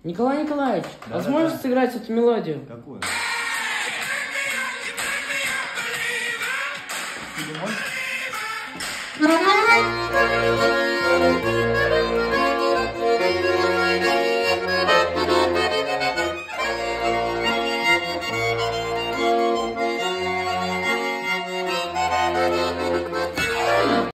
Николай Николаевич, Да, возможно да. сыграть эту мелодию? Какую? Ты можешь?